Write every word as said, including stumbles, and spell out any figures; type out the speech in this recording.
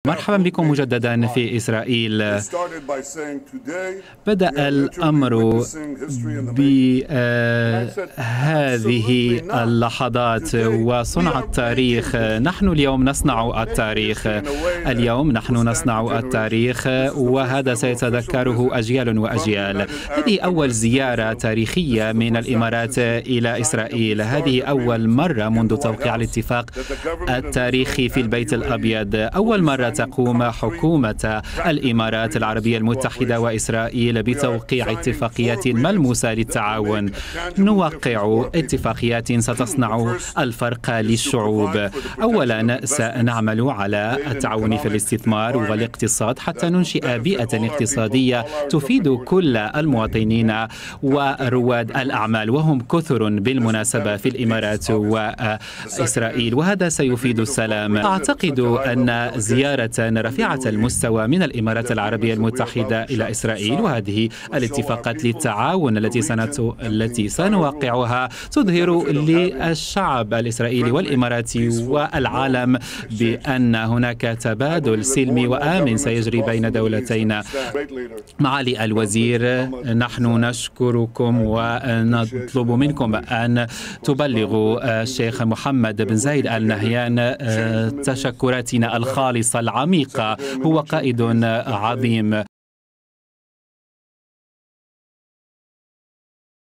مرحبا بكم مجددا في إسرائيل. بدأ الأمر بهذه اللحظات وصنع التاريخ. نحن اليوم نصنع التاريخ اليوم نحن نصنع التاريخ وهذا سيتذكره أجيال وأجيال. هذه أول زيارة تاريخية من الإمارات إلى إسرائيل. هذه أول مرة منذ توقيع الاتفاق التاريخي في البيت الأبيض. أول مرة تقوم حكومة الإمارات العربية المتحدة وإسرائيل بتوقيع اتفاقيات ملموسة للتعاون. نوقع اتفاقيات ستصنع الفرق للشعوب. أولا سنعمل على التعاون في الاستثمار والاقتصاد حتى ننشئ بيئة اقتصادية تفيد كل المواطنين ورواد الأعمال وهم كثر بالمناسبة في الإمارات وإسرائيل، وهذا سيفيد السلام. أعتقد أن زيارة رفيعة المستوى من الإمارات العربية المتحدة إلى إسرائيل وهذه الاتفاقات للتعاون التي سنت... التي سنوقعها تظهر للشعب الإسرائيلي والإماراتي والعالم بأن هناك تبادل سلمي وآمن سيجري بين دولتين. معالي الوزير، نحن نشكركم ونطلب منكم أن تبلغوا الشيخ محمد بن زايد آل نهيان تشكراتنا الخالصة العميقة. هو قائد عظيم